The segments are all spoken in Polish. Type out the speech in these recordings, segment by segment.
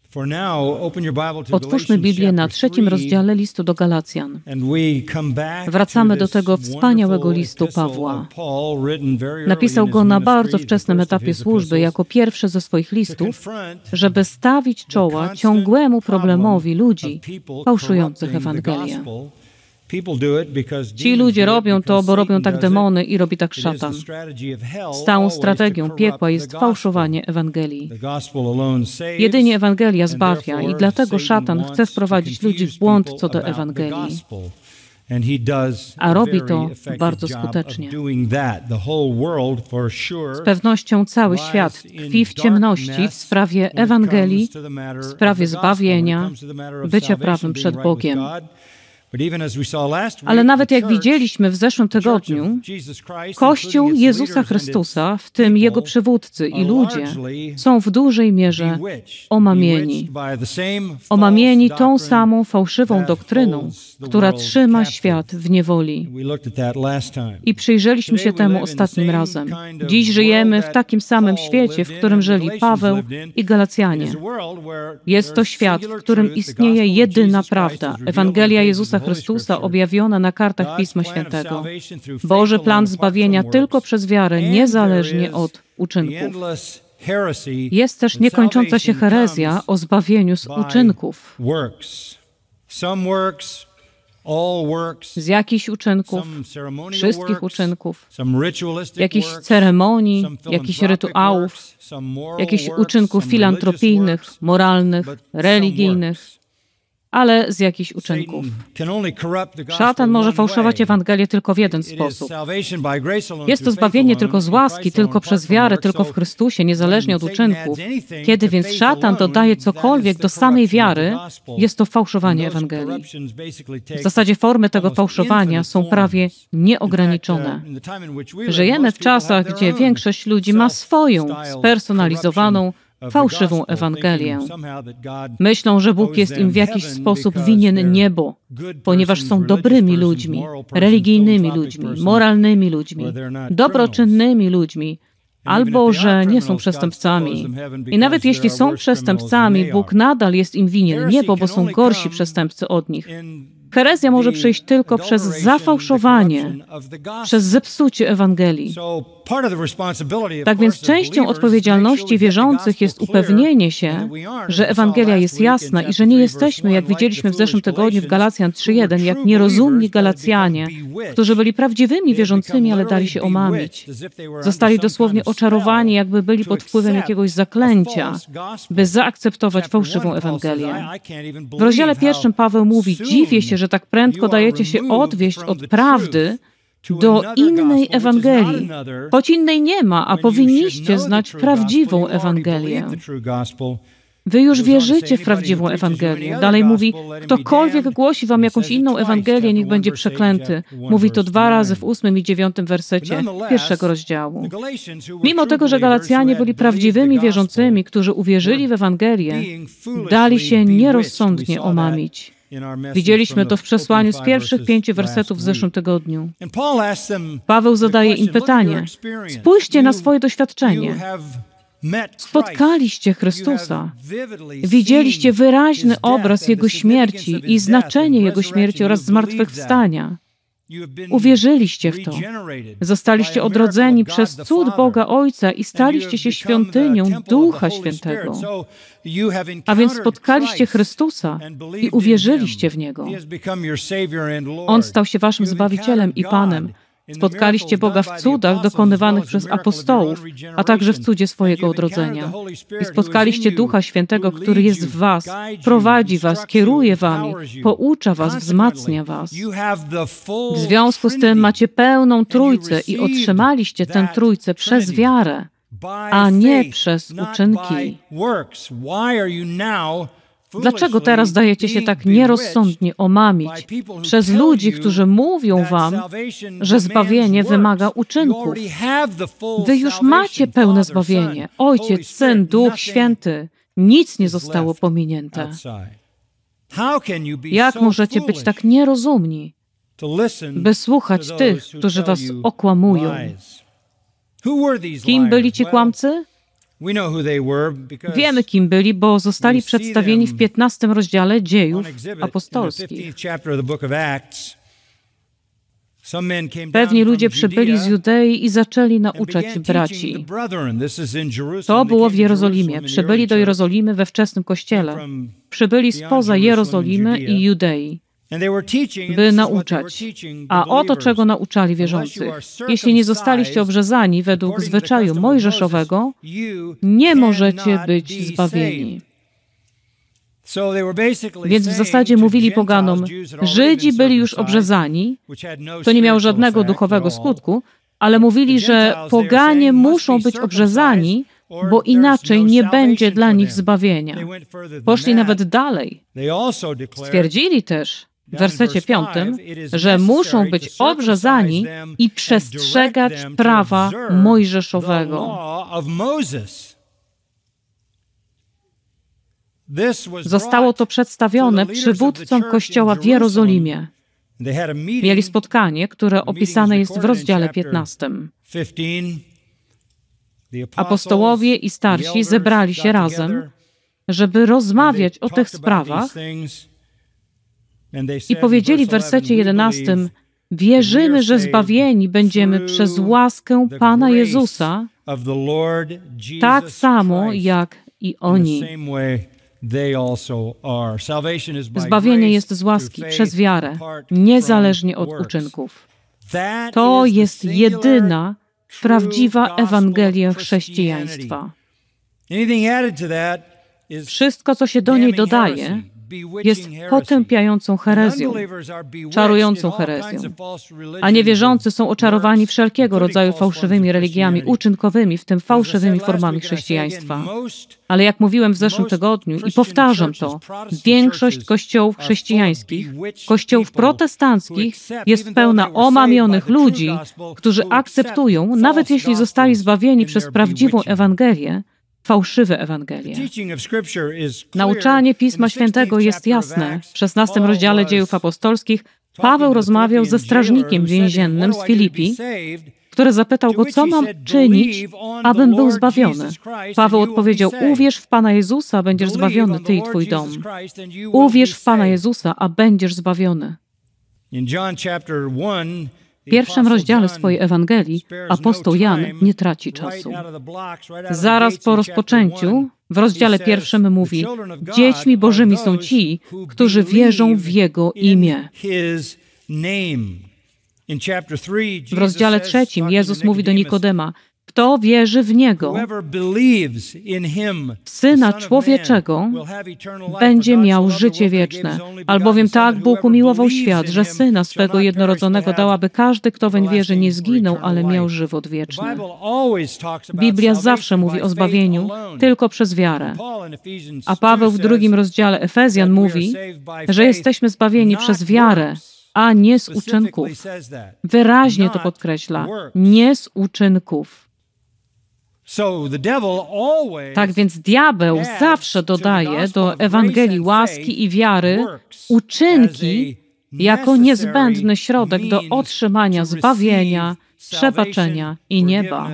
Otwórzmy Biblię na 3 rozdziale listu do Galacjan. Wracamy do tego wspaniałego listu Pawła. Napisał go na bardzo wczesnym etapie służby, jako pierwszy ze swoich listów, żeby stawić czoła ciągłemu problemowi ludzi fałszujących Ewangelię. Ci ludzie robią to, bo robią tak demony i robi tak szatan. Stałą strategią piekła jest fałszowanie Ewangelii. Jedynie Ewangelia zbawia i dlatego szatan chce wprowadzić ludzi w błąd co do Ewangelii. A robi to bardzo skutecznie. Z pewnością cały świat tkwi w ciemności w sprawie Ewangelii, w sprawie zbawienia, bycia prawym przed Bogiem. Ale nawet jak widzieliśmy w zeszłym tygodniu, Kościół Jezusa Chrystusa, w tym Jego przywódcy i ludzie, są w dużej mierze omamieni. Omamieni tą samą fałszywą doktryną, która trzyma świat w niewoli. I przyjrzeliśmy się temu ostatnim razem. Dziś żyjemy w takim samym świecie, w którym żyli Paweł i Galacjanie. Jest to świat, w którym istnieje jedyna prawda, Ewangelia Jezusa Chrystusa objawiona na kartach Pisma Świętego. Boży plan zbawienia tylko przez wiarę, niezależnie od uczynków. Jest też niekończąca się herezja o zbawieniu z uczynków. Z jakichś uczynków, wszystkich uczynków, jakichś ceremonii, jakichś rytuałów, jakichś uczynków filantropijnych, moralnych, religijnych, ale z jakichś uczynków. Szatan może fałszować Ewangelię tylko w jeden sposób. Jest to zbawienie tylko z łaski, tylko przez wiarę, tylko w Chrystusie, niezależnie od uczynków. Kiedy więc szatan dodaje cokolwiek do samej wiary, jest to fałszowanie Ewangelii. W zasadzie formy tego fałszowania są prawie nieograniczone. Żyjemy w czasach, gdzie większość ludzi ma swoją spersonalizowaną, fałszywą Ewangelię. Myślą, że Bóg jest im w jakiś sposób winien niebo, ponieważ są dobrymi ludźmi, religijnymi ludźmi, moralnymi ludźmi, dobroczynnymi ludźmi, albo że nie są przestępcami. I nawet jeśli są przestępcami, Bóg nadal jest im winien niebo, bo są gorsi przestępcy od nich. Herezja może przyjść tylko przez zafałszowanie, przez zepsucie Ewangelii. Tak więc częścią odpowiedzialności wierzących jest upewnienie się, że Ewangelia jest jasna i że nie jesteśmy, jak widzieliśmy w zeszłym tygodniu w Galacjan 3:1, jak nierozumni Galacjanie, którzy byli prawdziwymi wierzącymi, ale dali się omamić. Zostali dosłownie oczarowani, jakby byli pod wpływem jakiegoś zaklęcia, by zaakceptować fałszywą Ewangelię. W rozdziale 1 Paweł mówi: dziwię się, że tak prędko dajecie się odwieść od prawdy do innej Ewangelii, choć innej nie ma, a powinniście znać prawdziwą Ewangelię. Wy już wierzycie w prawdziwą Ewangelię. Dalej mówi: ktokolwiek głosi wam jakąś inną Ewangelię, niech będzie przeklęty. Mówi to 2 razy w 8 i 9 wersecie 1 rozdziału. Mimo tego, że Galacjanie byli prawdziwymi wierzącymi, którzy uwierzyli w Ewangelię, dali się nierozsądnie omamić. Widzieliśmy to w przesłaniu z pierwszych 5 wersetów w zeszłym tygodniu. Paweł zadaje im pytanie: spójrzcie na swoje doświadczenie. Spotkaliście Chrystusa. Widzieliście wyraźny obraz Jego śmierci i znaczenie Jego śmierci oraz zmartwychwstania. Uwierzyliście w to. Zostaliście odrodzeni przez cud Boga Ojca i staliście się świątynią Ducha Świętego. A więc spotkaliście Chrystusa i uwierzyliście w Niego. On stał się waszym Zbawicielem i Panem. Spotkaliście Boga w cudach dokonywanych przez apostołów, a także w cudzie swojego odrodzenia. I spotkaliście Ducha Świętego, który jest w was, prowadzi was, kieruje wami, poucza was, wzmacnia was. W związku z tym macie pełną Trójcę i otrzymaliście tę Trójcę przez wiarę, a nie przez uczynki. Dlaczego teraz dajecie się tak nierozsądnie omamić przez ludzi, którzy mówią wam, że zbawienie wymaga uczynków? Wy już macie pełne zbawienie. Ojciec, Syn, Duch Święty. Nic nie zostało pominięte. Jak możecie być tak nierozumni, by słuchać tych, którzy was okłamują? Kim byli ci kłamcy? Wiemy, kim byli, bo zostali przedstawieni w 15 rozdziale Dziejów Apostolskich. Pewni ludzie przybyli z Judei i zaczęli nauczać braci. To było w Jerozolimie. Przybyli do Jerozolimy we wczesnym kościele. Przybyli spoza Jerozolimy i Judei, by nauczać. A oto czego nauczali wierzących. Jeśli nie zostaliście obrzezani według zwyczaju mojżeszowego, nie możecie być zbawieni. Więc w zasadzie mówili poganom, Żydzi byli już obrzezani, to nie miało żadnego duchowego skutku, ale mówili, że poganie muszą być obrzezani, bo inaczej nie będzie dla nich zbawienia. Poszli nawet dalej. Stwierdzili też w wersecie 5, że muszą być obrzezani i przestrzegać prawa mojżeszowego. Zostało to przedstawione przywódcom Kościoła w Jerozolimie. Mieli spotkanie, które opisane jest w rozdziale 15. Apostołowie i starsi zebrali się razem, żeby rozmawiać o tych sprawach i powiedzieli w wersecie 11, wierzymy, że zbawieni będziemy przez łaskę Pana Jezusa, tak samo jak i oni. Zbawienie jest z łaski, przez wiarę, niezależnie od uczynków. To jest jedyna, prawdziwa Ewangelia chrześcijaństwa. Wszystko, co się do niej dodaje, jest potępiającą herezją, czarującą herezją. A niewierzący są oczarowani wszelkiego rodzaju fałszywymi religiami uczynkowymi, w tym fałszywymi formami chrześcijaństwa. Ale jak mówiłem w zeszłym tygodniu i powtarzam to, większość kościołów chrześcijańskich, kościołów protestanckich jest pełna omamionych ludzi, którzy akceptują, nawet jeśli zostali zbawieni przez prawdziwą Ewangelię, fałszywe Ewangelie. Nauczanie Pisma Świętego jest jasne. W 16 rozdziale Dziejów Apostolskich Paweł rozmawiał ze strażnikiem więziennym z Filipi, który zapytał go, co mam czynić, abym był zbawiony. Paweł odpowiedział, uwierz w Pana Jezusa, a będziesz zbawiony, ty i twój dom. Uwierz w Pana Jezusa, a będziesz zbawiony. W pierwszym rozdziale swojej Ewangelii apostoł Jan nie traci czasu. Zaraz po rozpoczęciu, w rozdziale 1 mówi, dziećmi Bożymi są ci, którzy wierzą w Jego imię. W rozdziale 3 Jezus mówi do Nikodema, kto wierzy w Niego, w Syna Człowieczego, będzie miał życie wieczne. Albowiem tak Bóg umiłował świat, że Syna swego jednorodzonego dał, aby każdy, kto weń wierzy, nie zginął, ale miał żywot wieczny. Biblia zawsze mówi o zbawieniu tylko przez wiarę. A Paweł w 2 rozdziale Efezjan mówi, że jesteśmy zbawieni przez wiarę, a nie z uczynków. Wyraźnie to podkreśla, nie z uczynków. Tak więc diabeł zawsze dodaje do Ewangelii łaski i wiary uczynki jako niezbędny środek do otrzymania zbawienia, przebaczenia i nieba.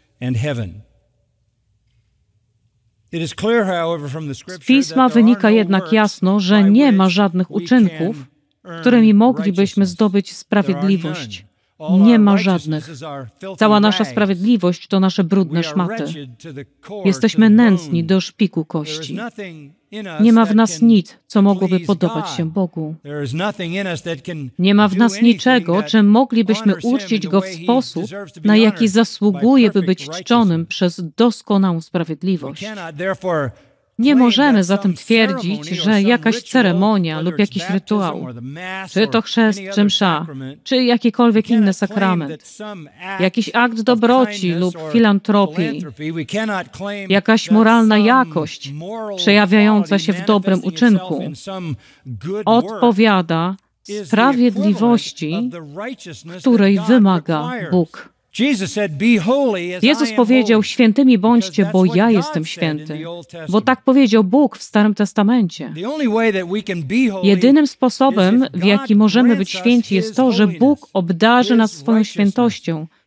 Z Pisma wynika jednak jasno, że nie ma żadnych uczynków, którymi moglibyśmy zdobyć sprawiedliwość. Nie ma żadnych. Cała nasza sprawiedliwość to nasze brudne szmaty. Jesteśmy nędzni do szpiku kości. Nie ma w nas nic, co mogłoby podobać się Bogu. Nie ma w nas niczego, czym moglibyśmy uczcić Go w sposób, na jaki zasługuje, by być czczonym przez doskonałą sprawiedliwość. Nie możemy zatem twierdzić, że jakaś ceremonia lub jakiś rytuał, czy to chrzest, czy msza, czy jakikolwiek inny sakrament, jakiś akt dobroci lub filantropii, jakaś moralna jakość przejawiająca się w dobrym uczynku, odpowiada sprawiedliwości, której wymaga Bóg. Jezus powiedział, świętymi bądźcie, bo ja jestem święty. Bo tak powiedział Bóg w Starym Testamencie. Jedynym sposobem, w jaki możemy być święci, jest to, że Bóg obdarzy nas swoją świętością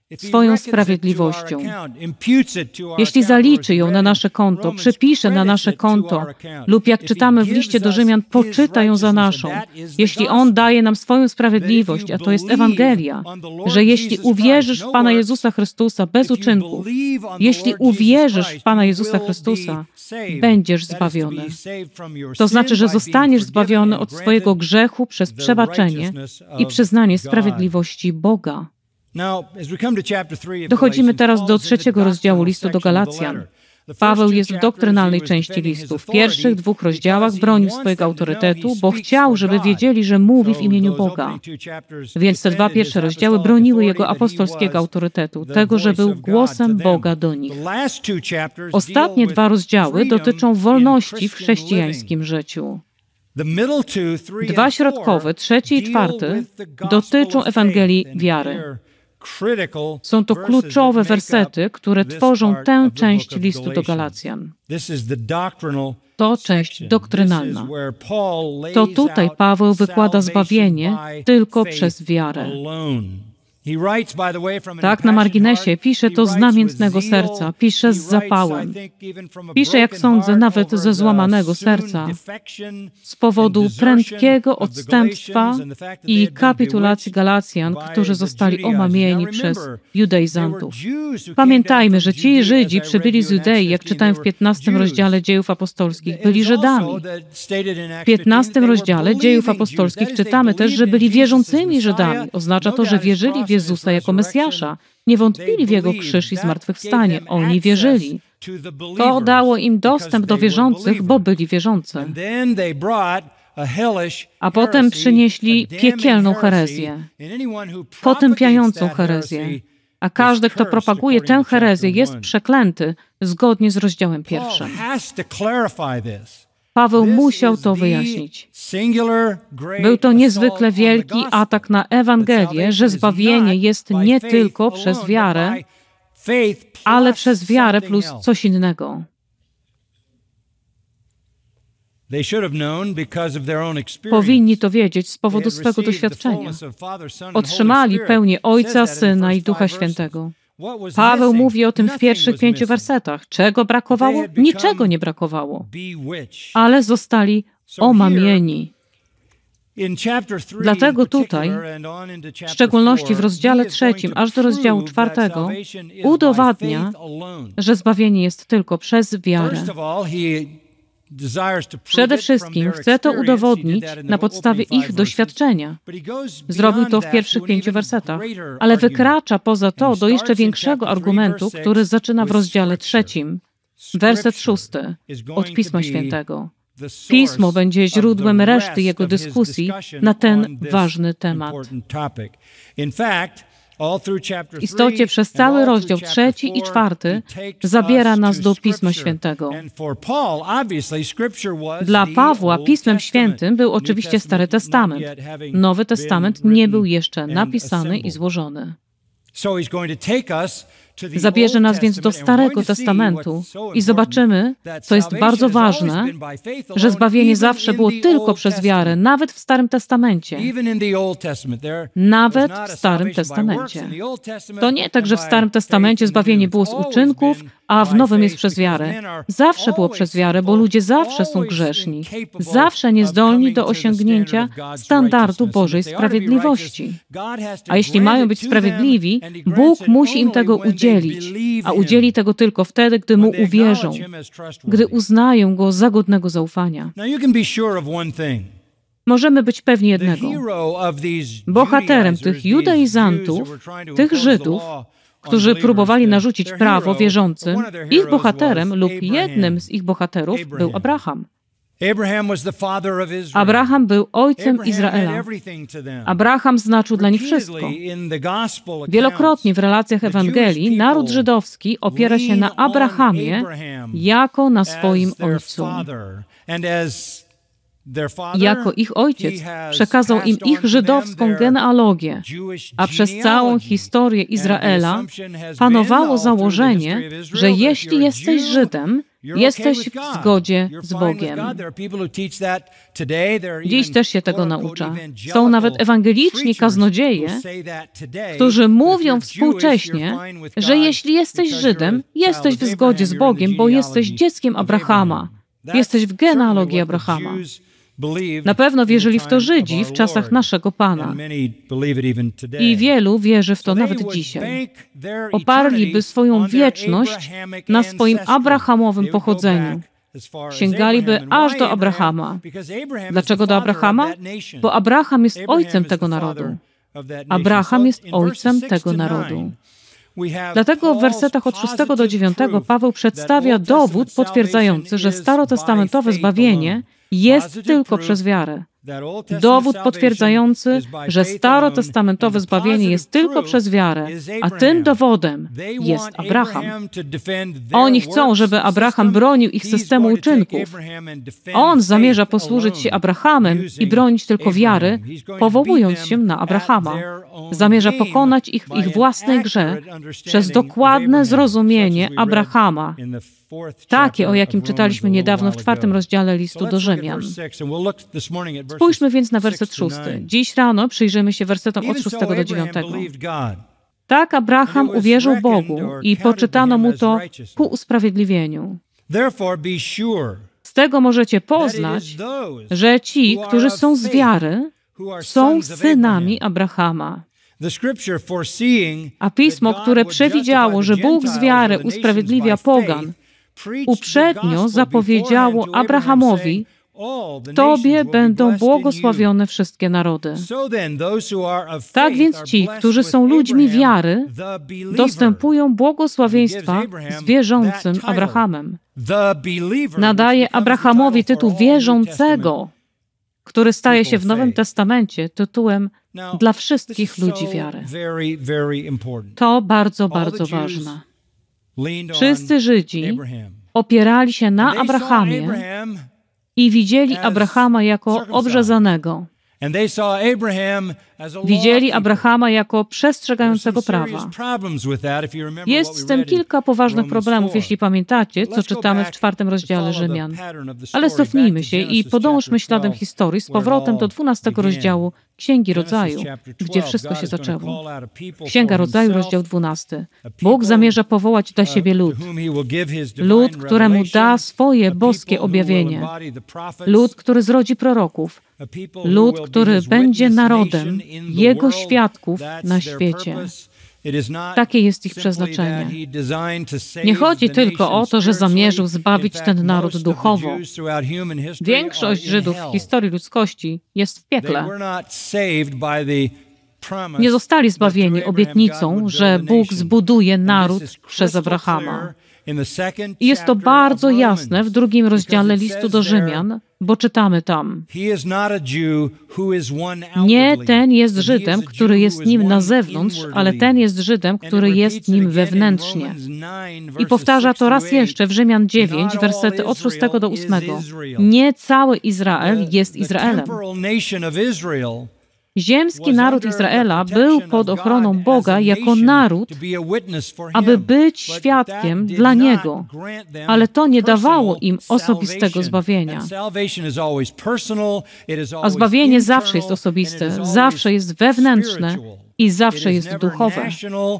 swoją sprawiedliwością. Jeśli zaliczy ją na nasze konto, przypisze na nasze konto, lub jak czytamy w liście do Rzymian, poczyta ją za naszą. Jeśli On daje nam swoją sprawiedliwość, a to jest Ewangelia, że jeśli uwierzysz w Pana Jezusa Chrystusa bez uczynków, jeśli uwierzysz w Pana Jezusa Chrystusa, będziesz zbawiony. To znaczy, że zostaniesz zbawiony od swojego grzechu przez przebaczenie i przyznanie sprawiedliwości Boga. Dochodzimy teraz do 3 rozdziału listu do Galacjan. Paweł jest w doktrynalnej części listu. W pierwszych 2 rozdziałach bronił swojego autorytetu, bo chciał, żeby wiedzieli, że mówi w imieniu Boga. Więc te 2 pierwsze rozdziały broniły jego apostolskiego autorytetu, tego, że był głosem Boga do nich. Ostatnie 2 rozdziały dotyczą wolności w chrześcijańskim życiu. 2 środkowe, 3 i 4, dotyczą Ewangelii wiary. Są to kluczowe wersety, które tworzą tę część listu do Galacjan. To część doktrynalna. To tutaj Paweł wykłada zbawienie tylko przez wiarę. Tak, na marginesie pisze to z namiętnego serca, pisze z zapałem. Pisze, jak sądzę, nawet ze złamanego serca, z powodu prędkiego odstępstwa i kapitulacji Galacjan, którzy zostali omamieni przez judaizantów. Pamiętajmy, że ci Żydzi przybyli z Judei, jak czytałem w 15 rozdziale Dziejów Apostolskich, byli Żydami. W 15 rozdziale Dziejów Apostolskich czytamy też, że byli wierzącymi Żydami. Oznacza to, że wierzyli w Jezusa jako Mesjasza. Nie wątpili w Jego krzyż i zmartwychwstanie. Oni wierzyli. To dało im dostęp do wierzących, bo byli wierzący. A potem przynieśli piekielną herezję, potępiającą herezję. A każdy, kto propaguje tę herezję, jest przeklęty, zgodnie z rozdziałem 1. Paweł musiał to wyjaśnić. Był to niezwykle wielki atak na Ewangelię, że zbawienie jest nie tylko przez wiarę, ale przez wiarę plus coś innego. Powinni to wiedzieć z powodu swego doświadczenia. Otrzymali pełnię Ojca, Syna i Ducha Świętego. Paweł mówi o tym w pierwszych 5 wersetach. Czego brakowało? Niczego nie brakowało. Ale zostali omamieni. Dlatego tutaj, w szczególności w rozdziale 3, aż do rozdziału 4, udowadnia, że zbawienie jest tylko przez wiarę. Przede wszystkim chce to udowodnić na podstawie ich doświadczenia. Zrobił to w pierwszych 5 wersetach, ale wykracza poza to do jeszcze większego argumentu, który zaczyna w rozdziale 3, werset 6 od Pisma Świętego. Pismo będzie źródłem reszty jego dyskusji na ten ważny temat. W istocie przez cały rozdział 3 i 4 zabiera nas do Pisma Świętego. Dla Pawła Pismem Świętym był oczywiście Stary Testament. Nowy Testament nie był jeszcze napisany i złożony. Zabierze nas więc do Starego Testamentu i zobaczymy, co jest bardzo ważne, że zbawienie zawsze było tylko przez wiarę, nawet w Starym Testamencie. Nawet w Starym Testamencie. To nie tak, że w Starym Testamencie zbawienie było z uczynków, a w Nowym jest przez wiarę. Zawsze było przez wiarę, bo ludzie zawsze są grzeszni, zawsze niezdolni do osiągnięcia standardu Bożej sprawiedliwości. A jeśli mają być sprawiedliwi, Bóg musi im tego udzielić, a udzieli tego tylko wtedy, gdy Mu uwierzą, gdy uznają Go za godnego zaufania. Możemy być pewni jednego. Bohaterem tych judaizantów, tych Żydów, którzy próbowali narzucić prawo wierzącym, ich bohaterem lub jednym z ich bohaterów był Abraham. Abraham był ojcem Izraela. Abraham znaczył dla nich wszystko. Wielokrotnie w relacjach Ewangelii naród żydowski opiera się na Abrahamie jako na swoim ojcu. Jako ich ojciec przekazał im ich żydowską genealogię, a przez całą historię Izraela panowało założenie, że jeśli jesteś Żydem, jesteś w zgodzie z Bogiem. Dziś też się tego naucza. Są nawet ewangeliczni kaznodzieje, którzy mówią współcześnie, że jeśli jesteś Żydem, jesteś w zgodzie z Bogiem, bo jesteś dzieckiem Abrahama. Jesteś w genealogii Abrahama. Na pewno wierzyli w to Żydzi w czasach naszego Pana. I wielu wierzy w to nawet dzisiaj. Oparliby swoją wieczność na swoim abrahamowym pochodzeniu. Sięgaliby aż do Abrahama. Dlaczego do Abrahama? Bo Abraham jest ojcem tego narodu. Abraham jest ojcem tego narodu. Dlatego w wersetach od 6 do 9 Paweł przedstawia dowód potwierdzający, że starotestamentowe zbawienie jest tylko przez wiarę. Dowód potwierdzający, że starotestamentowe zbawienie jest tylko przez wiarę, a tym dowodem jest Abraham. Oni chcą, żeby Abraham bronił ich systemu uczynków. On zamierza posłużyć się Abrahamem i bronić tylko wiary, powołując się na Abrahama. Zamierza pokonać ich w ich własnej grze przez dokładne zrozumienie Abrahama. Takie, o jakim czytaliśmy niedawno w 4 rozdziale listu do Rzymian. Spójrzmy więc na werset 6. Dziś rano przyjrzymy się wersetom od 6 do 9. Tak Abraham uwierzył Bogu i poczytano mu to ku usprawiedliwieniu. Z tego możecie poznać, że ci, którzy są z wiary, są synami Abrahama. A Pismo, które przewidziało, że Bóg z wiary usprawiedliwia pogan, uprzednio zapowiedziało Abrahamowi: w Tobie będą błogosławione wszystkie narody. Tak więc ci, którzy są ludźmi wiary, dostępują błogosławieństwa z wierzącym Abrahamem. Nadaje Abrahamowi tytuł wierzącego, który staje się w Nowym Testamencie tytułem dla wszystkich ludzi wiary. To bardzo, bardzo ważne. Wszyscy Żydzi opierali się na Abrahamie i widzieli Abrahama jako obrzezanego. Widzieli Abrahama jako przestrzegającego prawa. Jest z tym kilka poważnych problemów, jeśli pamiętacie, co czytamy w 4 rozdziale Rzymian. Ale cofnijmy się i podążmy śladem historii z powrotem do 12 rozdziału Księgi Rodzaju, gdzie wszystko się zaczęło. Księga Rodzaju, rozdział 12. Bóg zamierza powołać dla siebie lud. Lud, któremu da swoje boskie objawienie. Lud, który zrodzi proroków. Lud, który będzie narodem Jego świadków na świecie. Takie jest ich przeznaczenie. Nie chodzi tylko o to, że zamierzył zbawić ten naród duchowo. Większość Żydów w historii ludzkości jest w piekle. Nie zostali zbawieni obietnicą, że Bóg zbuduje naród przez Abrahama. I jest to bardzo jasne w 2 rozdziale listu do Rzymian, bo czytamy tam: nie ten jest Żydem, który jest nim na zewnątrz, ale ten jest Żydem, który jest nim wewnętrznie. I powtarza to raz jeszcze w Rzymian 9, wersety od 6 do 8. Nie cały Izrael jest Izraelem. Ziemski naród Izraela był pod ochroną Boga jako naród, aby być świadkiem dla Niego, ale to nie dawało im osobistego zbawienia. A zbawienie zawsze jest osobiste, zawsze jest wewnętrzne i zawsze jest duchowe.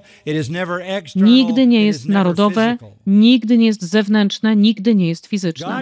Nigdy nie jest narodowe, nigdy nie jest zewnętrzne, nigdy nie jest fizyczne.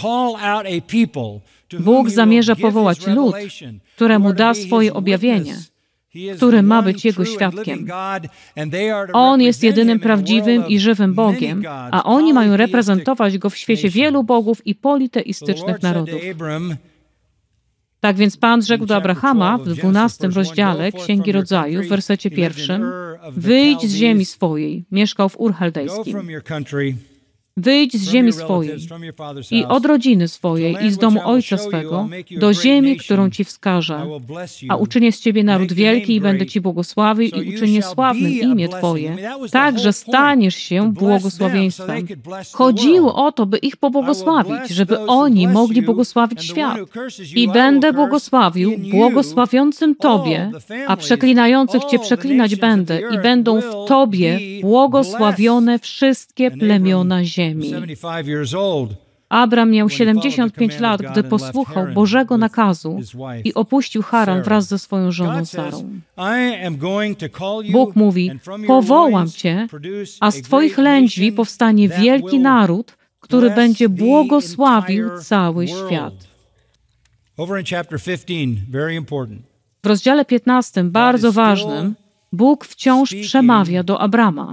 Bóg zamierza powołać lud, któremu da swoje objawienie, który ma być Jego świadkiem. On jest jedynym prawdziwym i żywym Bogiem, a oni mają reprezentować Go w świecie wielu bogów i politeistycznych narodów. Tak więc Pan rzekł do Abrahama w 12 rozdziale Księgi Rodzaju, w wersecie 1: wyjdź z ziemi swojej, mieszkał w Ur Chaldejskim. wyjdź z ziemi swojej i od rodziny swojej i z domu ojca swego do ziemi, którą ci wskażę. A uczynię z ciebie naród wielki i będę ci błogosławił i uczynię sławnym imię twoje, tak, że staniesz się błogosławieństwem. Chodziło o to, by ich pobłogosławić, żeby oni mogli błogosławić świat. I będę błogosławił błogosławiącym Tobie, a przeklinających Cię przeklinać będę i będą w Tobie błogosławione wszystkie plemiona ziemi. Abram miał 75 lat, gdy posłuchał Bożego nakazu i opuścił Haran wraz ze swoją żoną Sarą. Bóg mówi, powołam Cię, a z Twoich lędźwi powstanie wielki naród, który będzie błogosławił cały świat. W rozdziale 15, bardzo ważnym, Bóg wciąż przemawia do Abrama.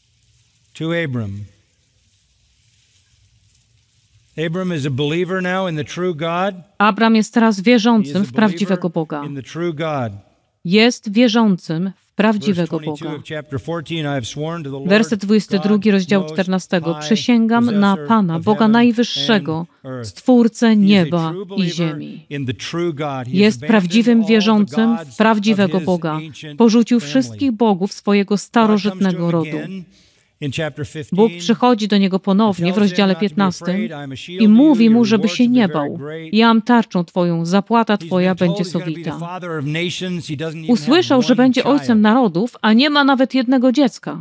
Abram jest teraz wierzącym w prawdziwego Boga. Jest wierzącym w prawdziwego Boga. Werset 22, rozdział 14. Przysięgam na Pana, Boga Najwyższego, Stwórcę nieba i ziemi. Jest prawdziwym wierzącym w prawdziwego Boga. Porzucił wszystkich bogów swojego starożytnego rodu. Bóg przychodzi do niego ponownie w rozdziale 15 i mówi mu, żeby się nie bał. Jam tarczą Twoją, zapłata Twoja będzie sowita. Usłyszał, że będzie ojcem narodów, a nie ma nawet jednego dziecka.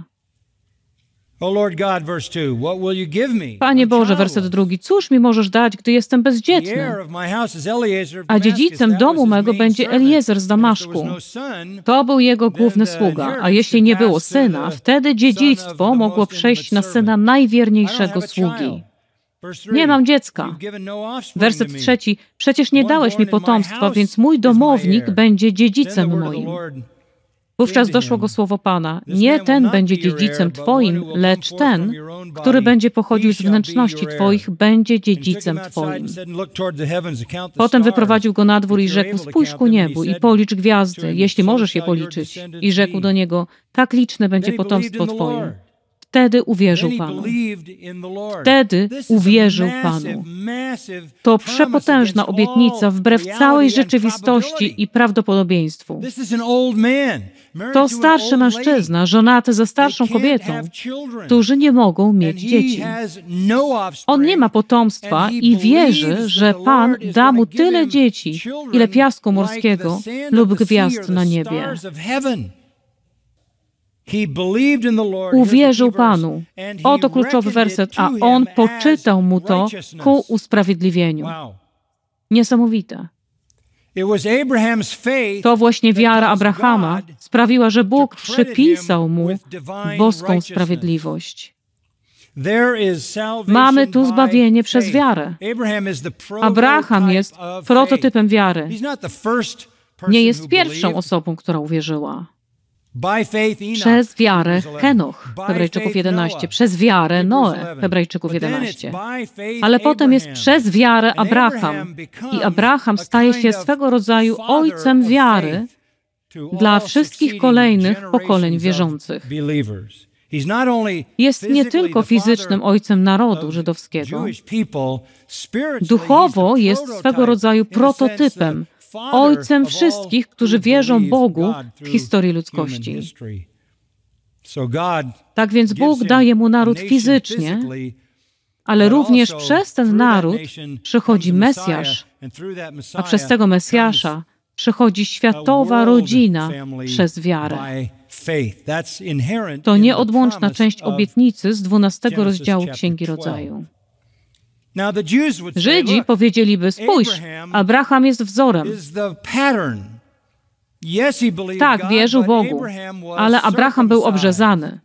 Panie Boże, werset 2, cóż mi możesz dać, gdy jestem bezdzietny? A dziedzicem domu mego będzie Eliezer z Damaszku. To był jego główny sługa, a jeśli nie było syna, wtedy dziedzictwo mogło przejść na syna najwierniejszego sługi. Nie mam dziecka. Werset 3, przecież nie dałeś mi potomstwa, więc mój domownik będzie dziedzicem moim. Wówczas doszło go słowo Pana. Nie ten będzie dziedzicem Twoim, lecz ten, który będzie pochodził z wnętrzności Twoich, będzie dziedzicem Twoim. Potem wyprowadził go na dwór i rzekł, spójrz ku niebu i policz gwiazdy, jeśli możesz je policzyć. I rzekł do niego, tak liczne będzie potomstwo Twoje. Wtedy uwierzył Panu. Wtedy uwierzył Panu. To przepotężna obietnica wbrew całej rzeczywistości i prawdopodobieństwu. To starszy mężczyzna, żonaty ze starszą kobietą, którzy nie mogą mieć dzieci. On nie ma potomstwa i wierzy, że Pan da mu tyle dzieci, ile piasku morskiego lub gwiazd na niebie. Uwierzył Panu. Oto kluczowy werset, a On poczytał mu to ku usprawiedliwieniu. Niesamowite. To właśnie wiara Abrahama sprawiła, że Bóg przypisał mu boską sprawiedliwość. Mamy tu zbawienie przez wiarę. Abraham jest prototypem wiary. Nie jest pierwszą osobą, która uwierzyła. Przez wiarę Henoch, Hebrajczyków 11, przez wiarę Noe, Hebrajczyków 11. Ale potem jest przez wiarę Abraham. I Abraham staje się swego rodzaju ojcem wiary dla wszystkich kolejnych pokoleń wierzących. Jest nie tylko fizycznym ojcem narodu żydowskiego. Duchowo jest swego rodzaju prototypem, ojcem wszystkich, którzy wierzą Bogu w historii ludzkości. Tak więc Bóg daje mu naród fizycznie, ale również przez ten naród przychodzi Mesjasz, a przez tego Mesjasza przychodzi światowa rodzina przez wiarę. To nieodłączna część obietnicy z 12 rozdziału Księgi Rodzaju. Żydzi powiedzieliby, spójrz, Abraham jest wzorem. Tak, wierzył Bogu, ale Abraham był obrzezany.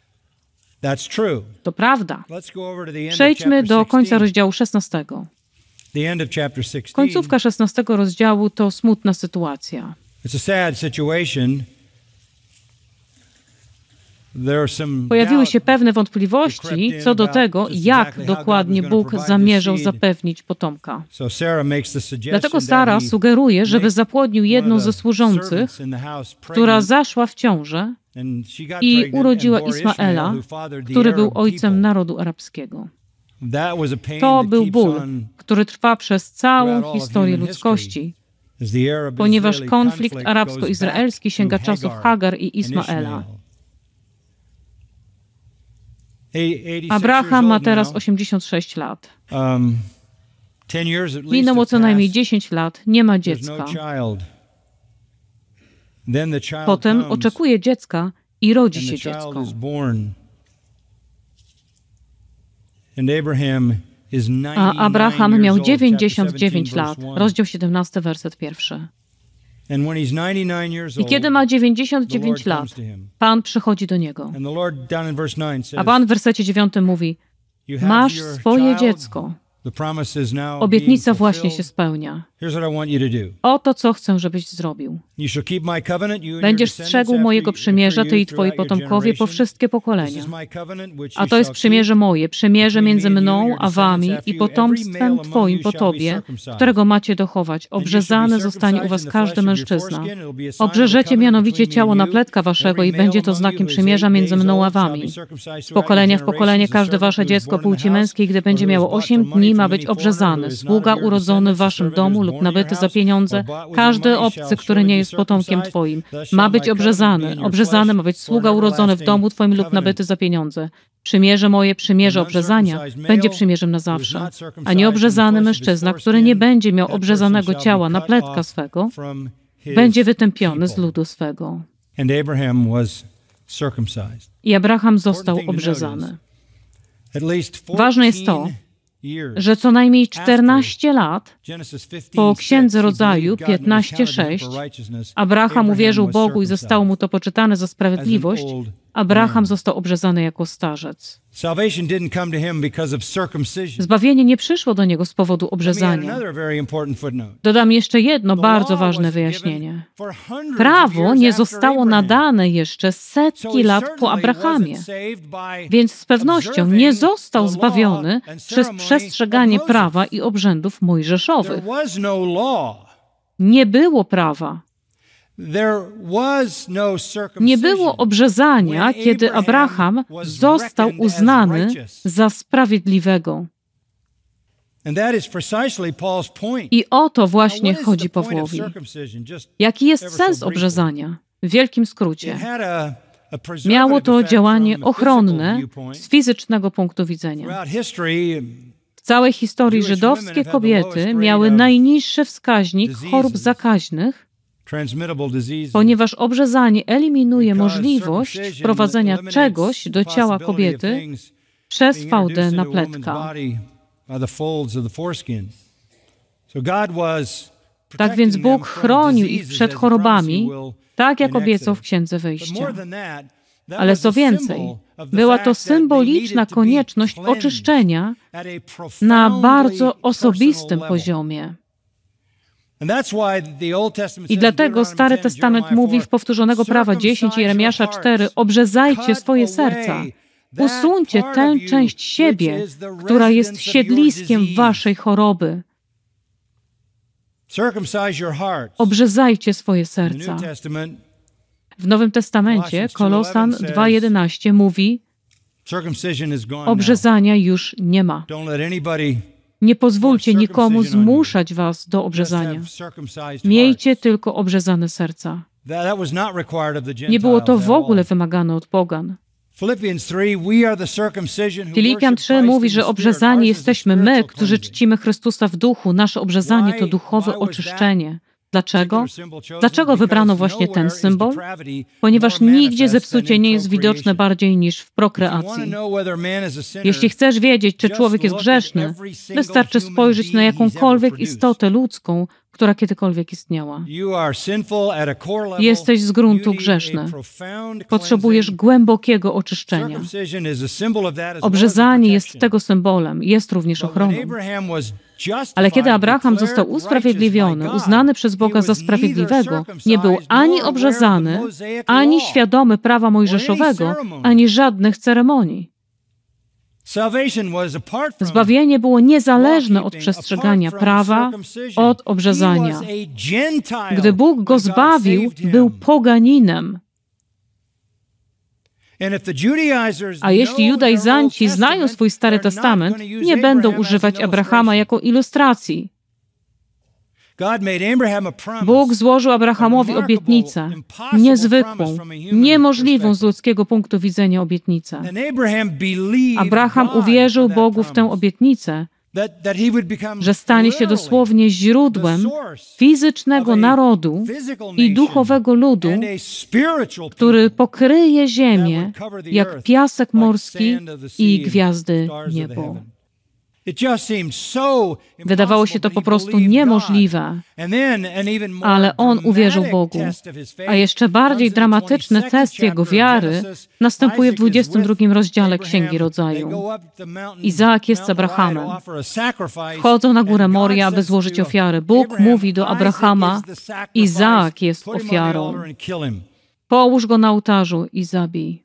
To prawda. Przejdźmy do końca rozdziału 16. Końcówka 16 rozdziału to smutna sytuacja. Pojawiły się pewne wątpliwości co do tego, jak dokładnie Bóg zamierzał zapewnić potomka. Dlatego Sara sugeruje, żeby zapłodnił jedną ze służących, która zaszła w ciążę i urodziła Ismaela, który był ojcem narodu arabskiego. To był ból, który trwa przez całą historię ludzkości, ponieważ konflikt arabsko-izraelski sięga czasów Hagar i Ismaela. Abraham ma teraz 86 lat. Minęło co najmniej 10 lat, nie ma dziecka. Potem oczekuje dziecka i rodzi się dziecko. A Abraham miał 99 lat. Rozdział 17, werset 1. I kiedy ma 99 lat, Pan przychodzi do niego. A Pan w wersecie 9 mówi: masz swoje dziecko. Obietnica właśnie się spełnia. Oto co chcę, żebyś zrobił. Będziesz strzegł mojego przymierza, ty i twoi potomkowie po wszystkie pokolenia. A to jest przymierze moje, przymierze między mną a wami i potomstwem twoim po tobie, którego macie dochować. Obrzezany zostanie u was każdy mężczyzna. Obrzeżecie mianowicie ciało napletka waszego i będzie to znakiem przymierza między mną a wami. Z pokolenia w pokolenie każde wasze dziecko płci męskiej, gdy będzie miało 8 dni, ma być obrzezany. Sługa urodzony w waszym domu lub nabyty za pieniądze, każdy obcy, który nie jest potomkiem twoim, ma być obrzezany. Obrzezany ma być sługa urodzony w domu twoim lub nabyty za pieniądze. Przymierze moje, przymierze obrzezania, będzie przymierzem na zawsze. A nieobrzezany mężczyzna, który nie będzie miał obrzezanego ciała napletka swego, będzie wytępiony z ludu swego. I Abraham został obrzezany. Ważne jest to, że co najmniej 14 lat po Księdze Rodzaju 15:6 Abraham uwierzył Bogu i zostało mu to poczytane za sprawiedliwość. Abraham został obrzezany jako starzec. Zbawienie nie przyszło do niego z powodu obrzezania. Dodam jeszcze jedno bardzo ważne wyjaśnienie. Prawo nie zostało nadane jeszcze setki lat po Abrahamie, więc z pewnością nie został zbawiony przez przestrzeganie prawa i obrzędów mojżeszowych. Nie było prawa. Nie było obrzezania, kiedy Abraham został uznany za sprawiedliwego. I o to właśnie chodzi Pawłowi. Jaki jest sens obrzezania? W wielkim skrócie. Miało to działanie ochronne z fizycznego punktu widzenia. W całej historii żydowskie kobiety miały najniższy wskaźnik chorób zakaźnych, ponieważ obrzezanie eliminuje możliwość wprowadzenia czegoś do ciała kobiety przez fałdę napletka. Tak więc Bóg chronił ich przed chorobami, tak jak obiecał w Księdze Wyjścia. Ale co więcej, była to symboliczna konieczność oczyszczenia na bardzo osobistym poziomie. I dlatego Stary Testament mówi w Powtórzonego Prawa 10 i Jeremiasza 4: obrzezajcie swoje serca. Usuńcie tę część siebie, która jest siedliskiem waszej choroby. Obrzezajcie swoje serca. W Nowym Testamencie Kolosan 2:11 mówi: obrzezania już nie ma. Nie pozwólcie nikomu zmuszać was do obrzezania. Miejcie tylko obrzezane serca. Nie było to w ogóle wymagane od pogan. Filipian 3 mówi, że obrzezani jesteśmy my, którzy czcimy Chrystusa w duchu. Nasze obrzezanie to duchowe oczyszczenie. Dlaczego? Dlaczego wybrano właśnie ten symbol? Ponieważ nigdzie zepsucie nie jest widoczne bardziej niż w prokreacji. Jeśli chcesz wiedzieć, czy człowiek jest grzeszny, wystarczy spojrzeć na jakąkolwiek istotę ludzką, która kiedykolwiek istniała. Jesteś z gruntu grzeszny. Potrzebujesz głębokiego oczyszczenia. Obrzezanie jest tego symbolem, jest również ochroną. Ale kiedy Abraham został usprawiedliwiony, uznany przez Boga za sprawiedliwego, nie był ani obrzezany, ani świadomy prawa mojżeszowego, ani żadnych ceremonii. Zbawienie było niezależne od przestrzegania prawa, od obrzezania. Gdy Bóg go zbawił, był poganinem. A jeśli judaizanci znają swój Stary Testament, nie będą używać Abrahama jako ilustracji. Bóg złożył Abrahamowi obietnicę, niezwykłą, niemożliwą z ludzkiego punktu widzenia obietnicę. Abraham uwierzył Bogu w tę obietnicę, że stanie się dosłownie źródłem fizycznego narodu i duchowego ludu, który pokryje ziemię jak piasek morski i gwiazdy niebo. Wydawało się to po prostu niemożliwe, ale on uwierzył Bogu. A jeszcze bardziej dramatyczny test jego wiary następuje w 22 rozdziale Księgi Rodzaju. Izaak jest z Abrahamem. Wchodzą na górę Moria, aby złożyć ofiarę. Bóg mówi do Abrahama: Izaak jest ofiarą. Połóż go na ołtarzu i zabij.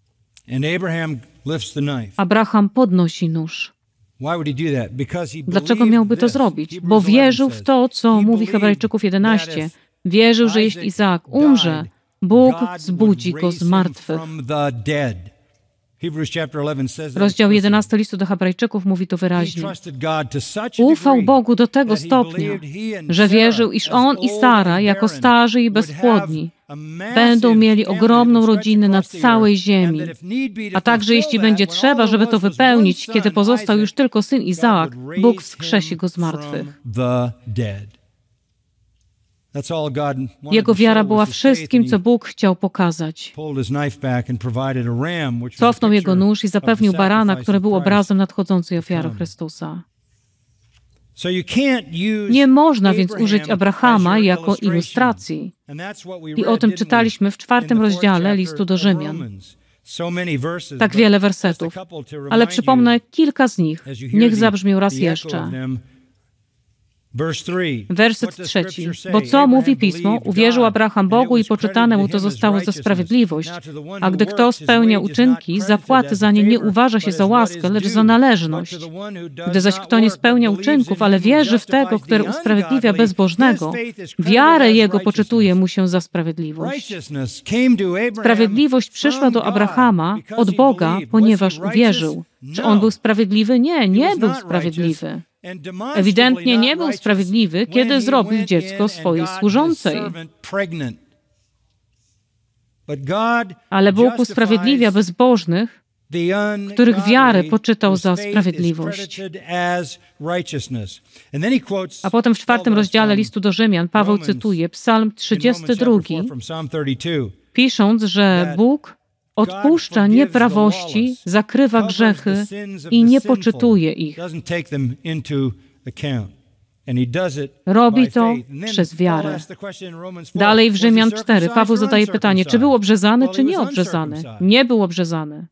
Abraham podnosi nóż. Dlaczego miałby to zrobić? Bo wierzył w to, co mówi Hebrajczyków 11. Wierzył, że jeśli Izaak umrze, Bóg zbudzi go z martwych. Rozdział 11 listu do Hebrajczyków mówi to wyraźnie. Ufał Bogu do tego stopnia, że wierzył, iż on i Sara, jako starzy i bezpłodni, będą mieli ogromną rodzinę na całej ziemi. A także jeśli będzie trzeba, żeby to wypełnić, kiedy pozostał już tylko syn Izaak, Bóg wskrzesi go z martwych. Jego wiara była wszystkim, co Bóg chciał pokazać. Cofnął jego nóż i zapewnił barana, który był obrazem nadchodzącej ofiary Chrystusa. Nie można więc użyć Abrahama jako ilustracji. I o tym czytaliśmy w 4 rozdziale listu do Rzymian. Tak wiele wersetów, ale przypomnę kilka z nich. Niech zabrzmią raz jeszcze. Werset 3. Bo co mówi Pismo? Uwierzył Abraham Bogu i poczytane mu to zostało za sprawiedliwość. A gdy kto spełnia uczynki, zapłaty za nie nie uważa się za łaskę, lecz za należność. Gdy zaś kto nie spełnia uczynków, ale wierzy w tego, który usprawiedliwia bezbożnego, wiarę jego poczytuje mu się za sprawiedliwość. Sprawiedliwość przyszła do Abrahama od Boga, ponieważ uwierzył. Czy on był sprawiedliwy? Nie, nie był sprawiedliwy. Ewidentnie nie był sprawiedliwy, kiedy zrobił dziecko swojej służącej. Ale Bóg usprawiedliwia bezbożnych, których wiarę poczytał za sprawiedliwość. A potem w 4 rozdziale listu do Rzymian Paweł cytuje Psalm 32, pisząc, że Bóg odpuszcza nieprawości, zakrywa grzechy i nie poczytuje ich. Robi to przez wiarę. Dalej w Rzymian 4 Paweł zadaje pytanie, czy był obrzezany, czy nie obrzezany? Nie był obrzezany.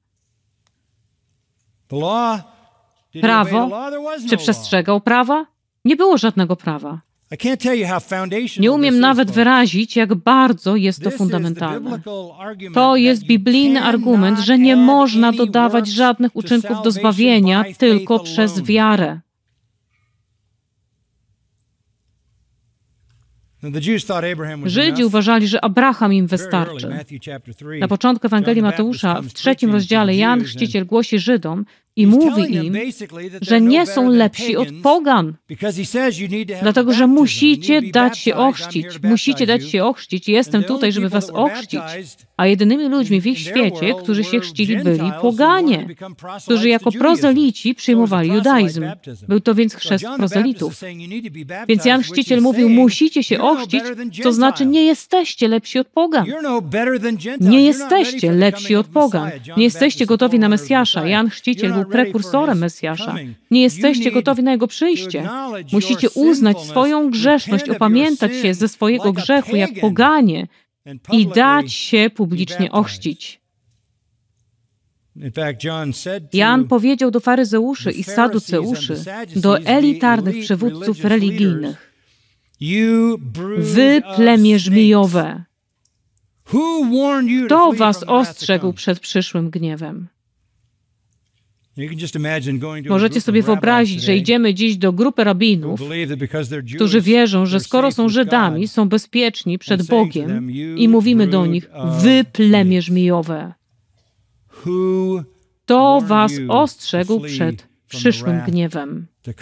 Prawo? Czy przestrzegał prawa? Nie było żadnego prawa. Nie umiem nawet wyrazić, jak bardzo jest to fundamentalne. To jest biblijny argument, że nie można dodawać żadnych uczynków do zbawienia tylko przez wiarę. Żydzi uważali, że Abraham im wystarczy. Na początku Ewangelii Mateusza, w 3 rozdziale, Jan Chrzciciel głosi Żydom i mówi im, że nie są lepsi od pogan, dlatego że musicie dać się ochrzcić. Musicie dać się ochrzcić. Jestem tutaj, żeby was ochrzcić. A jedynymi ludźmi w ich świecie, którzy się chrzcili, byli poganie, którzy jako prozelici przyjmowali judaizm. Był to więc chrzest prozelitów. Więc Jan Chrzciciel mówił, musicie się ochrzcić, co znaczy nie jesteście lepsi od pogan. Nie jesteście lepsi od pogan. Nie jesteście gotowi na Mesjasza. Jan Chrzciciel był prekursorem Mesjasza. Nie jesteście gotowi na Jego przyjście. Musicie uznać swoją grzeszność, opamiętać się ze swojego grzechu jak poganie i dać się publicznie ochrzcić. Jan powiedział do faryzeuszy i saduceuszy, do elitarnych przywódców religijnych: wy plemię żmijowe, kto was ostrzegł przed przyszłym gniewem? Możecie sobie wyobrazić, że idziemy dziś do grupy rabinów, którzy wierzą, że skoro są Żydami, są bezpieczni przed Bogiem i mówimy do nich: wy plemię żmijowe. Kto was ostrzegł przed przyszłym gniewem?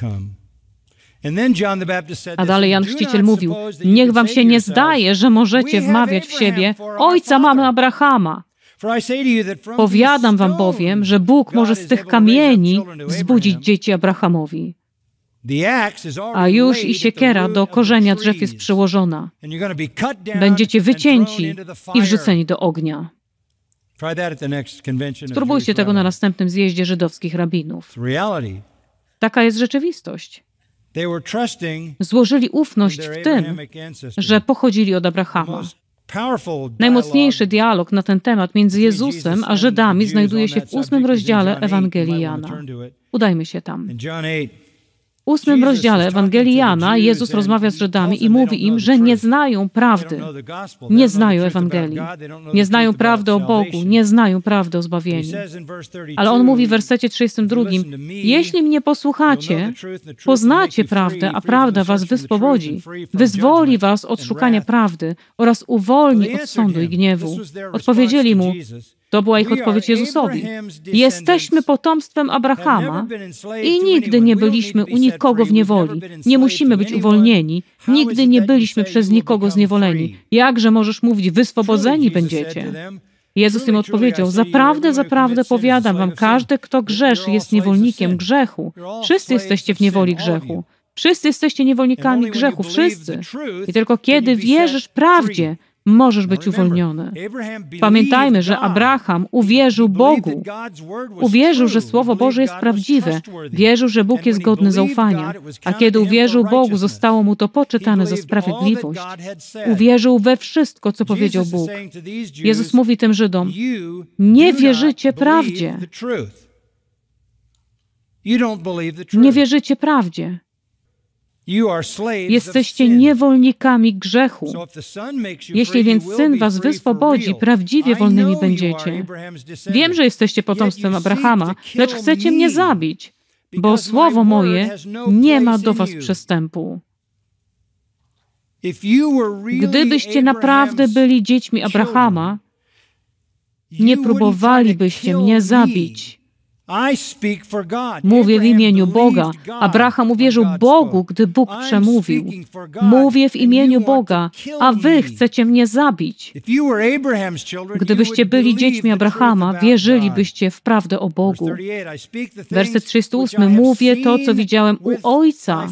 A dalej Jan Chrzciciel mówił, niech wam się nie zdaje, że możecie wmawiać w siebie, ojca mamy Abrahama. Powiadam wam bowiem, że Bóg może z tych kamieni wzbudzić dzieci Abrahamowi. A już i siekiera do korzenia drzew jest przyłożona. Będziecie wycięci i wrzuceni do ognia. Spróbujcie tego na następnym zjeździe żydowskich rabinów. Taka jest rzeczywistość. Złożyli ufność w tym, że pochodzili od Abrahama. Najmocniejszy dialog na ten temat między Jezusem a Żydami znajduje się w 8 rozdziale Ewangelii Jana. Udajmy się tam. W 8 rozdziale Ewangelii Jana Jezus rozmawia z Żydami i mówi im, że nie znają prawdy, nie znają Ewangelii, nie znają prawdy o Bogu, nie znają prawdy o zbawieniu. Ale On mówi w wersecie 32, jeśli mnie posłuchacie, poznacie prawdę, a prawda was wyswobodzi, wyzwoli was od szukania prawdy oraz uwolni od sądu i gniewu. Odpowiedzieli Mu, to była ich odpowiedź Jezusowi. Jesteśmy potomstwem Abrahama i nigdy nie byliśmy u nikogo w niewoli. Nie musimy być uwolnieni. Nigdy nie byliśmy przez nikogo zniewoleni. Jakże możesz mówić, wyswobodzeni będziecie? Jezus im odpowiedział, zaprawdę powiadam wam, każdy, kto grzeszy, jest niewolnikiem grzechu. Wszyscy jesteście w niewoli grzechu. Wszyscy jesteście niewolnikami grzechu, wszyscy. I tylko kiedy wierzysz prawdzie, możesz być uwolniony. Pamiętajmy, że Abraham uwierzył Bogu. Uwierzył, że Słowo Boże jest prawdziwe. Wierzył, że Bóg jest godny zaufania. A kiedy uwierzył Bogu, zostało mu to poczytane za sprawiedliwość. Uwierzył we wszystko, co powiedział Bóg. Jezus mówi tym Żydom, nie wierzycie prawdzie. Nie wierzycie prawdzie. Jesteście niewolnikami grzechu. Jeśli więc Syn was wyswobodzi, prawdziwie wolnymi będziecie. Wiem, że jesteście potomstwem Abrahama, lecz chcecie mnie zabić, bo słowo moje nie ma do was przestępu. Gdybyście naprawdę byli dziećmi Abrahama, nie próbowalibyście mnie zabić. Mówię w imieniu Boga. Abraham uwierzył Bogu, gdy Bóg przemówił. Mówię w imieniu Boga, a wy chcecie mnie zabić. Gdybyście byli dziećmi Abrahama, wierzylibyście w prawdę o Bogu. Werset 38. Mówię to, co widziałem u Ojca.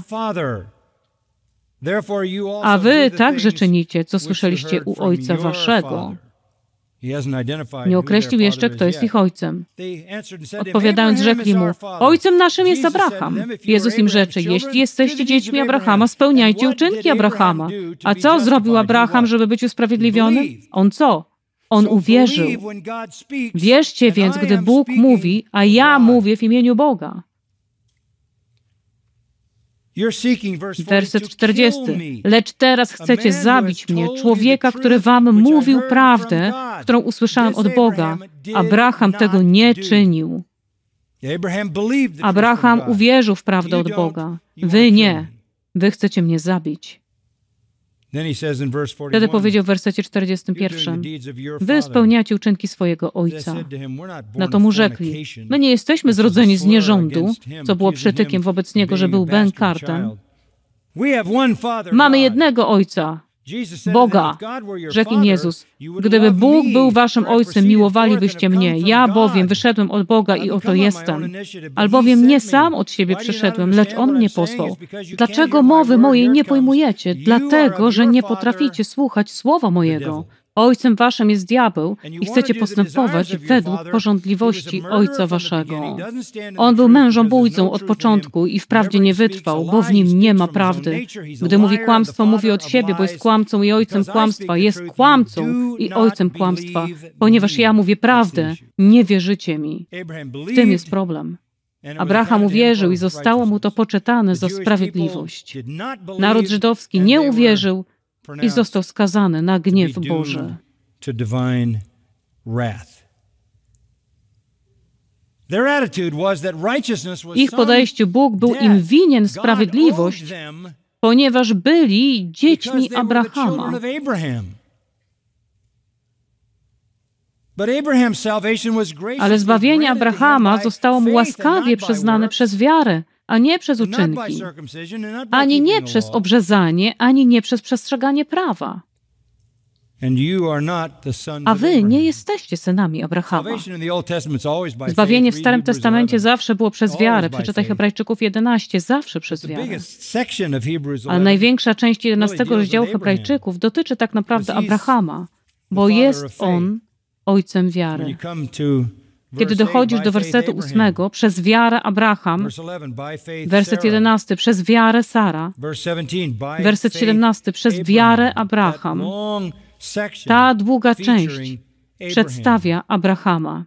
A wy także czynicie, co słyszeliście u Ojca waszego. Nie określił jeszcze, kto jest ich ojcem. Odpowiadając, rzekli mu, ojcem naszym jest Abraham. Jezus im rzeczy, jeśli jesteście dziećmi Abrahama, spełniajcie uczynki Abrahama. A co zrobił Abraham, żeby być usprawiedliwiony? On co? On uwierzył. Wierzcie więc, gdy Bóg mówi, a ja mówię w imieniu Boga. Werset 40. Lecz teraz chcecie zabić mnie, człowieka, który wam mówił prawdę, którą usłyszałem od Boga. Abraham tego nie czynił. Abraham uwierzył w prawdę od Boga. Wy nie. Wy chcecie mnie zabić. Wtedy powiedział w wersecie 41. Wy spełniacie uczynki swojego ojca. Na to mu rzekli, my nie jesteśmy zrodzeni z nierządu, co było przytykiem wobec niego, że był bękartem. Mamy jednego ojca, Boga. Rzekł im Jezus, gdyby Bóg był waszym ojcem, miłowalibyście mnie. Ja bowiem wyszedłem od Boga i oto jestem. Albowiem nie sam od siebie przyszedłem, lecz On mnie posłał. Dlaczego mowy mojej nie pojmujecie? Dlatego, że nie potraficie słuchać słowa mojego. Ojcem waszym jest diabeł i chcecie postępować według pożądliwości ojca waszego. On był mężobójcą od początku i wprawdzie nie wytrwał, bo w nim nie ma prawdy. Gdy mówi kłamstwo, mówi od siebie, bo jest kłamcą i ojcem kłamstwa. Jest kłamcą i ojcem kłamstwa. Ponieważ ja mówię prawdę, nie wierzycie mi. W tym jest problem. Abraham uwierzył i zostało mu to poczytane za sprawiedliwość. Naród żydowski nie uwierzył i został skazany na gniew Boży. W ich podejściu Bóg był im winien sprawiedliwość, ponieważ byli dziećmi Abrahama. Ale zbawienie Abrahama zostało mu łaskawie przyznane przez wiarę, a nie przez uczynki, ani nie przez obrzezanie, ani nie przez przestrzeganie prawa. A wy nie jesteście synami Abrahama. Zbawienie w Starym Testamencie zawsze było przez wiarę. Przeczytaj Hebrajczyków 11, zawsze przez wiarę. Ale największa część 11 rozdziału Hebrajczyków dotyczy tak naprawdę Abrahama, bo jest on ojcem wiary. Kiedy dochodzisz do wersetu 8, przez wiarę Abraham, werset 11, przez wiarę Sara, werset 17, przez wiarę Abraham, ta długa część przedstawia Abrahama.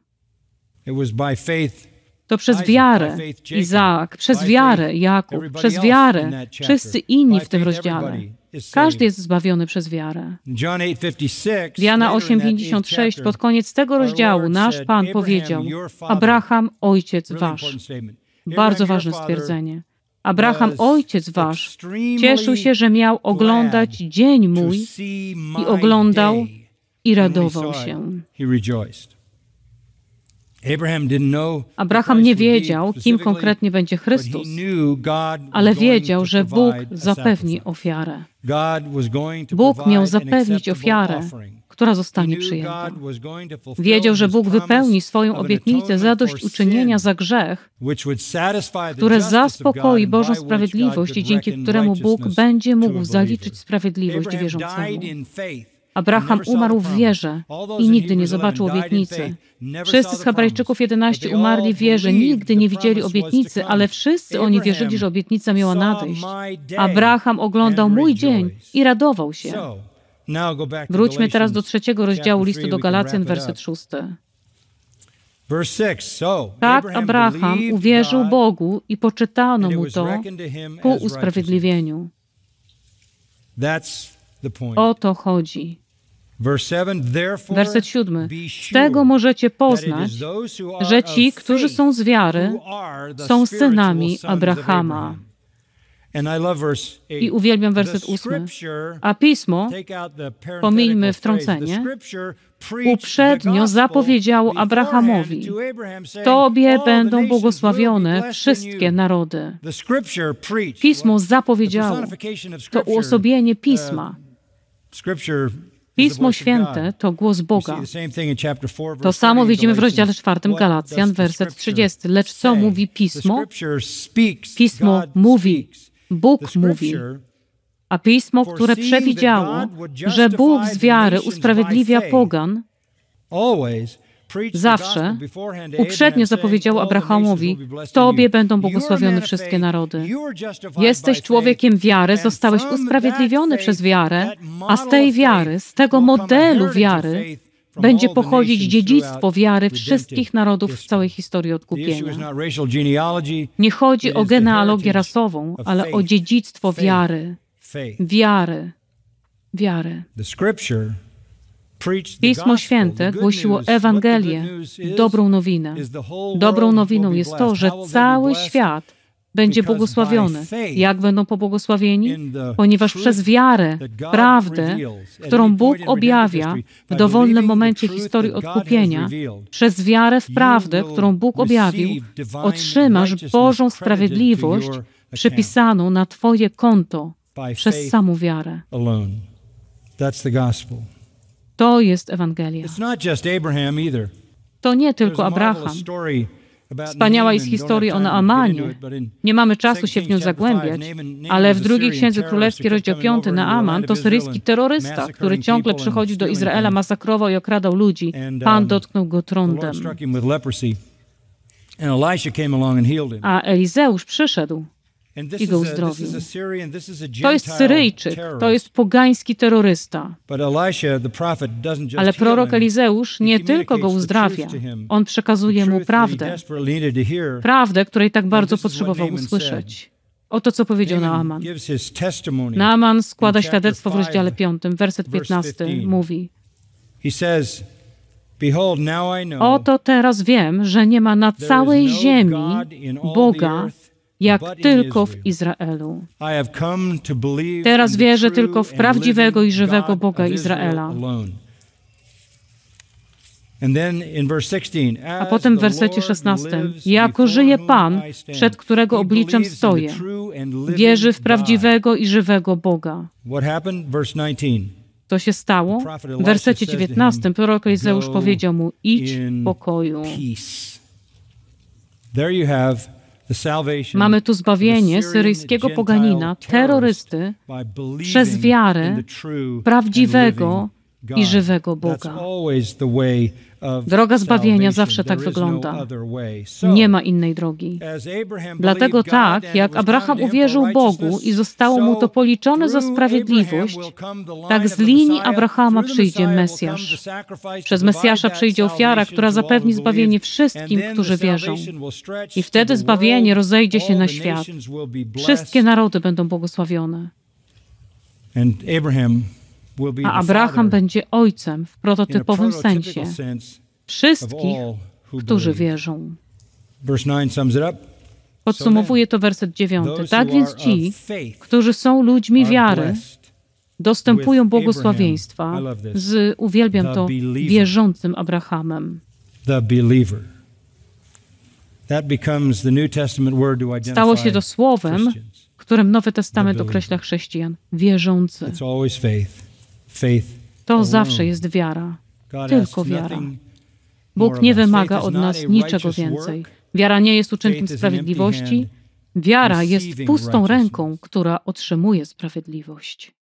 To przez wiarę Izaak, przez wiarę Jakub, przez wiarę wszyscy inni w tym rozdziale. Każdy jest zbawiony przez wiarę. W Jana 8:56 pod koniec tego rozdziału nasz Pan powiedział: Abraham, ojciec wasz. Bardzo ważne stwierdzenie. Abraham, ojciec wasz, cieszył się, że miał oglądać dzień mój i oglądał i radował się. Abraham nie wiedział, kim konkretnie będzie Chrystus, ale wiedział, że Bóg zapewni ofiarę. Bóg miał zapewnić ofiarę, która zostanie przyjęta. Wiedział, że Bóg wypełni swoją obietnicę zadośćuczynienia za grzech, które zaspokoi Bożą sprawiedliwość i dzięki któremu Bóg będzie mógł zaliczyć sprawiedliwość wierzącemu. Abraham umarł w wierze i nigdy nie zobaczył obietnicy. Wszyscy z Hebrajczyków 11 umarli w wierze, nigdy nie widzieli obietnicy, ale wszyscy oni wierzyli, że obietnica miała nadejść. Abraham oglądał mój dzień i radował się. Wróćmy teraz do 3 rozdziału listu do Galacjan, werset 6. Tak Abraham uwierzył Bogu i poczytano mu to ku usprawiedliwieniu. O to chodzi. Werset 7. Z tego możecie poznać, że ci, którzy są z wiary, są synami Abrahama. I uwielbiam werset 8. A Pismo, pomijmy wtrącenie, uprzednio zapowiedziało Abrahamowi: Tobie będą błogosławione wszystkie narody. Pismo zapowiedziało. To uosobienie Pisma. Pismo Święte to głos Boga. To samo widzimy w rozdziale 4 Galacjan, werset 30. Lecz co mówi Pismo? Pismo mówi, Bóg mówi. A Pismo, które przewidziało, że Bóg z wiary usprawiedliwia pogan, zawsze uprzednio zapowiedział Abrahamowi: Tobie będą błogosławione wszystkie narody. Jesteś człowiekiem wiary, zostałeś usprawiedliwiony przez wiarę, a z tej wiary, z tego modelu wiary, będzie pochodzić dziedzictwo wiary wszystkich narodów w całej historii odkupienia. Nie chodzi o genealogię rasową, ale o dziedzictwo wiary. Wiary. Pismo Święte głosiło Ewangelię, dobrą nowinę. Dobrą nowiną jest to, że cały świat będzie błogosławiony. Jak będą pobłogosławieni? Ponieważ przez wiarę, prawdę, którą Bóg objawia w dowolnym momencie historii odkupienia, przez wiarę w prawdę, którą Bóg objawił, otrzymasz Bożą sprawiedliwość przypisaną na Twoje konto przez samą wiarę. To jest Ewangelia. To nie tylko Abraham. Wspaniała jest historia o Naamanie. Nie mamy czasu się w nią zagłębiać, ale w drugiej Księdze Królewskiej, rozdział 5, Naaman to syryjski terrorysta, który ciągle przychodził do Izraela, masakrował i okradał ludzi. Pan dotknął go trądem. A Elizeusz przyszedł i go uzdrowił. To jest Syryjczyk, to jest pogański terrorysta. Ale prorok Elizeusz nie tylko go uzdrawia, on przekazuje mu prawdę. Prawdę, której tak bardzo potrzebował usłyszeć. Oto, co powiedział Naaman. Naaman składa świadectwo w rozdziale 5, werset 15, mówi: Oto teraz wiem, że nie ma na całej ziemi Boga, jak tylko w Izraelu. Teraz wierzę tylko w prawdziwego i żywego Boga Izraela. A potem w wersecie 16. Jako żyje Pan, przed którego obliczem stoję, wierzy w prawdziwego i żywego Boga. To się stało? W wersecie 19 prorok Elizeusz powiedział mu: idź w pokoju. Mamy tu zbawienie syryjskiego poganina, terrorysty, przez wiarę prawdziwego i żywego Boga. Droga zbawienia zawsze tak wygląda. Nie ma innej drogi. Dlatego tak, jak Abraham uwierzył Bogu i zostało mu to policzone za sprawiedliwość, tak z linii Abrahama przyjdzie Mesjasz. Przez Mesjasza przyjdzie ofiara, która zapewni zbawienie wszystkim, którzy wierzą. I wtedy zbawienie rozejdzie się na świat. Wszystkie narody będą błogosławione. A Abraham będzie ojcem w prototypowym sensie wszystkich, którzy wierzą. Podsumowuje to werset 9. Tak więc ci, którzy są ludźmi wiary, dostępują błogosławieństwa z, uwielbiam to, wierzącym Abrahamem. Stało się to słowem, którym Nowy Testament określa chrześcijan. Wierzący. To zawsze jest wiara. Tylko wiara. Bóg nie wymaga od nas niczego więcej. Wiara nie jest uczynkiem sprawiedliwości. Wiara jest pustą ręką, która otrzymuje sprawiedliwość.